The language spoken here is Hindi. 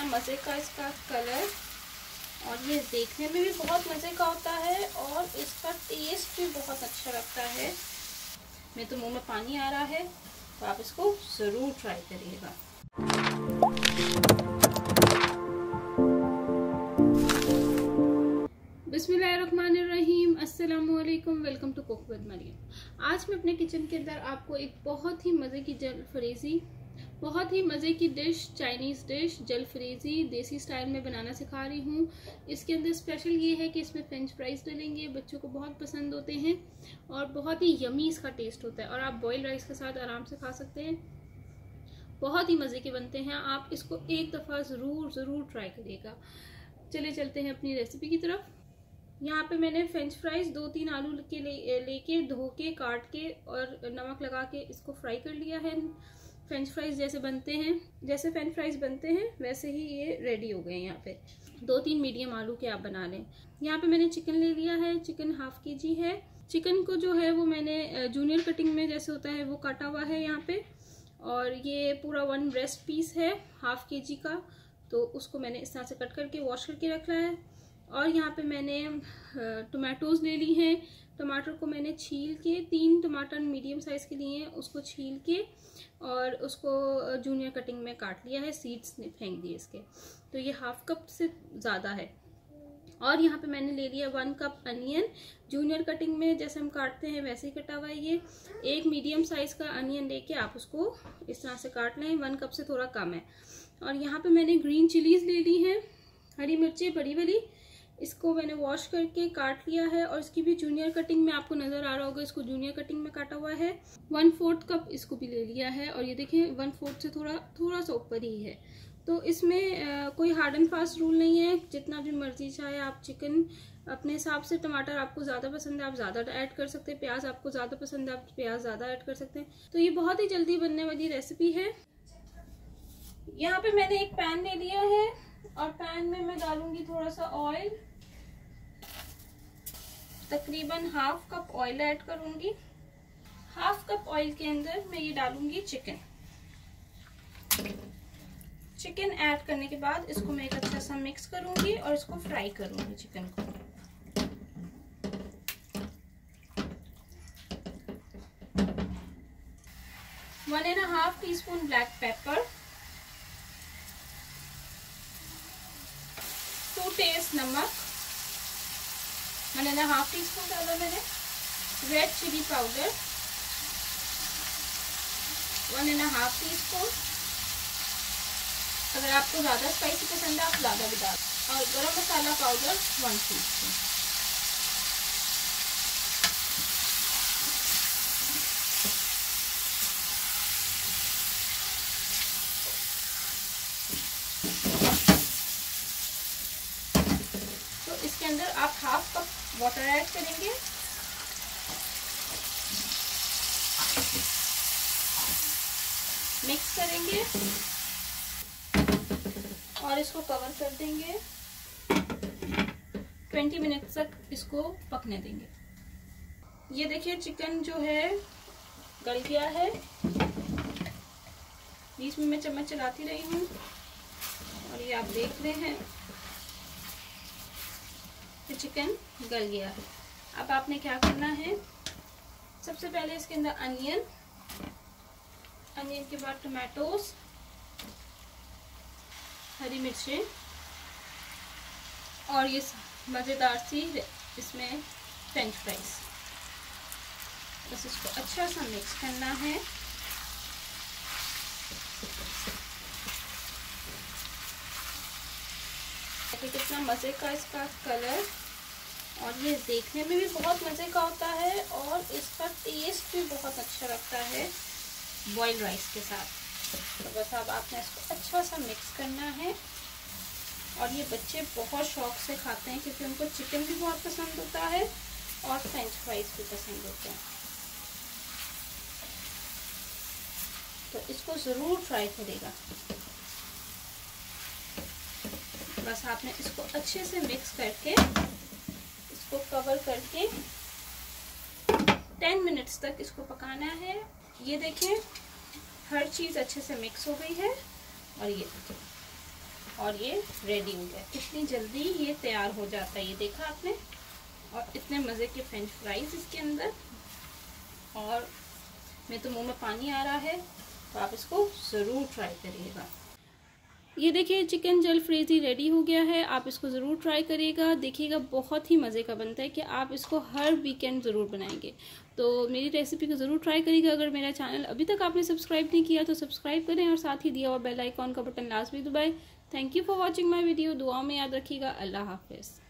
मज़े का इसका कलर, और ये देखने में भी बहुत मज़े का होता है और इसका टेस्ट भी बहुत अच्छा लगता है। मेरे तो मुंह में पानी आ रहा है, तो आप इसको ज़रूर ट्राई करिएगा। बिस्मिल्लाहिर्रहमानिर्रहीम, अस्सलामुअलैकुम, welcome to cook with Maryam. आज मैं अपने किचन के अंदर आपको एक बहुत ही मज़े की जलफरेज़ी, बहुत ही मज़े की डिश, चाइनीज़ डिश जलफरेज़ी देसी स्टाइल में बनाना सिखा रही हूँ। इसके अंदर स्पेशल ये है कि इसमें फ्रेंच फ्राइज़ डलेंगे, बच्चों को बहुत पसंद होते हैं और बहुत ही यमी इसका टेस्ट होता है और आप बॉयल राइस के साथ आराम से खा सकते हैं। बहुत ही मज़े के बनते हैं, आप इसको एक दफ़ा ज़रूर ट्राई करिएगा। चले चलते हैं अपनी रेसिपी की तरफ। यहाँ पे मैंने फ्रेंच फ्राइज़ 2-3 आलू के लेके धो के काट के और नमक लगा के इसको फ्राई कर लिया है। फ्रेंच फ्राइज़ जैसे बनते हैं, जैसे फ्रेंच फ्राइज़ बनते हैं वैसे ही ये रेडी हो गए। यहाँ पे 2-3 मीडियम आलू के आप बना लें। यहाँ पे मैंने चिकन ले लिया है, चिकन हाफ केजी है। चिकन को जो है वो मैंने जूनियर कटिंग में जैसे होता है वो काटा हुआ है यहाँ पे, और ये पूरा 1 ब्रेस्ट पीस है हाफ केजी का, तो उसको मैंने इस तरह से कट करके वॉश करके रखा है। और यहाँ पे मैंने टमाटोज़ ले ली हैं। टमाटर को मैंने छील के, 3 टमाटर मीडियम साइज़ के लिए हैं, उसको छील के और उसको जूनियर कटिंग में काट लिया है, सीड्स फेंक दिए इसके। तो ये हाफ कप से ज़्यादा है। और यहाँ पे मैंने ले लिया 1 कप अनियन, जूनियर कटिंग में जैसे हम काटते हैं वैसे ही कटा हुआ है ये। एक मीडियम साइज़ का अनियन लेके आप उसको इस तरह से काट लें, 1 कप से थोड़ा कम है। और यहाँ पे मैंने ग्रीन चिलीज़ ले ली हैं, हरी मिर्ची बड़ी वाली, इसको मैंने वॉश करके काट लिया है और इसकी भी जूनियर कटिंग में आपको नज़र आ रहा होगा, इसको जूनियर कटिंग में काटा हुआ है। 1/4 कप इसको भी ले लिया है और ये देखें 1/4 से थोड़ा सा ऊपर ही है। तो इसमें कोई हार्ड एंड फास्ट रूल नहीं है, जितना भी मर्जी चाहे आप चिकन अपने हिसाब से। टमाटर आपको ज़्यादा पसंद है आप ज़्यादा ऐड कर सकते हैं, प्याज आपको ज़्यादा पसंद है आप प्याज ज़्यादा ऐड कर सकते हैं। तो ये बहुत ही जल्दी बनने वाली रेसिपी है। यहाँ पे मैंने एक पैन ले लिया है और पैन में मैं डालूंगी थोड़ा सा ऑयल, तकरीबन हाफ कप ऑयल ऐड करूंगी। हाफ कप ऑयल के अंदर मैं ये डालूंगी चिकन। चिकन ऐड करने के बाद इसको मैं एक अच्छा सा मिक्स करूंगी और इसको फ्राई करूंगी चिकन को। One and half teaspoon black pepper, 2 taste नमक, 1 एंड हाफ टीस्पून डाला मैंने। Red chilli powder 1 and half teaspoon, अगर आपको ज़्यादा स्पाइसी पसंद है आप ज़्यादा भी डाल। और गरम मसाला पाउडर 1 टीस्पून। तो इसके अंदर आप हाफ कप वाटर ऐड करेंगे। मिक्स करेंगे और इसको कवर कर देंगे। 20 मिनट तक इसको पकने देंगे। ये देखिए चिकन जो है गल गया है, बीच में मैं चम्मच चलाती रही हूँ और ये आप देख रहे हैं कि चिकन गल गया है। अब आपने क्या करना है, सबसे पहले इसके अंदर अनियन के बाद टमाटोस, हरी मिर्चें और ये मज़ेदार सी इसमें फ्रेंच फ्राइज। बस इसको अच्छा सा मिक्स करना है। देखिए कितना मज़े का इसका कलर, और ये देखने में भी बहुत मज़े का होता है और इसका टेस्ट भी बहुत अच्छा लगता है बॉइल्ड राइस के साथ। तो बस अब आपने इसको अच्छा सा मिक्स करना है। और ये बच्चे बहुत शौक से खाते हैं क्योंकि उनको चिकन भी बहुत पसंद होता है और फ्रेंच फ्राइज भी पसंद होते हैं। तो इसको ज़रूर ट्राई करेगा। बस आपने इसको अच्छे से मिक्स करके इसको कवर करके 10 मिनट्स तक इसको पकाना है। ये देखिए हर चीज़ अच्छे से मिक्स हो गई है और ये देखिए और ये रेडी हो गया। कितनी जल्दी ये तैयार हो जाता है, ये देखा आपने। और इतने मज़े के फ्रेंच फ्राइज इसके अंदर, और मेरे तो मुंह में पानी आ रहा है, तो आप इसको ज़रूर ट्राई करिएगा। ये देखिए चिकन जलफ्रेजी रेडी हो गया है। आप इसको ज़रूर ट्राई करिएगा, देखिएगा बहुत ही मज़े का बनता है कि आप इसको हर वीकेंड ज़रूर बनाएंगे। तो मेरी रेसिपी को ज़रूर ट्राई करिएगा। अगर मेरा चैनल अभी तक आपने सब्सक्राइब नहीं किया तो सब्सक्राइब करें और साथ ही दिया हुआ बेल आइकॉन का बटन लास्ट में दबाएं। Thank you for watching my video. दुआ में याद रखिएगा। अल्लाह हाफिज़।